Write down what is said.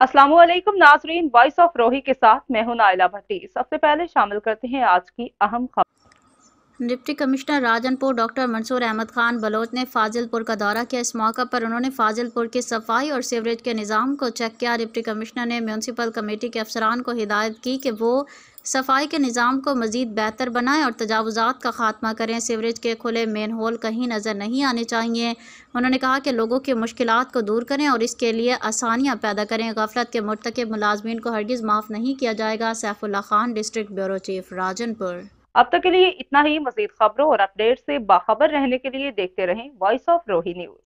अस्सलामुअलैकुम नाजरीन, voice of रोही के साथ मैं हूं नाइला भट्टी। सबसे पहले शामिल करते हैं आज की अहम खबर। Deputy commissioner Rajanpur doctor Mansoor Ahmed Khan Baloch ने फाजिलपुर का दौरा किया। इस मौका पर उन्होंने फाजिलपुर की सफाई और सीवरेज के निज़ाम को चेक किया। डिप्टी कमिश्नर ने म्यूनसिपल कमेटी के अफसरान को हिदायत की कि वो सफाई के निज़ाम को मज़ीद बेहतर बनाएं और तजावुज़ात का खात्मा करें। सीवरेज के खुले मेन होल कहीं नज़र नहीं आने चाहिए। उन्होंने कहा कि लोगों की मुश्किलात को दूर करें और इसके लिए आसानियाँ पैदा करें। गफलत के मुर्तकिब मुलाजमीन को हरगिज़ माफ़ नहीं किया जाएगा। Saifullah Khan, district bureau chief, Rajanpur. अब तक के लिए इतना ही। मजीद खबरों और अपडेट से बाखबर रहने के लिए देखते रहें वॉइस ऑफ रोही न्यूज।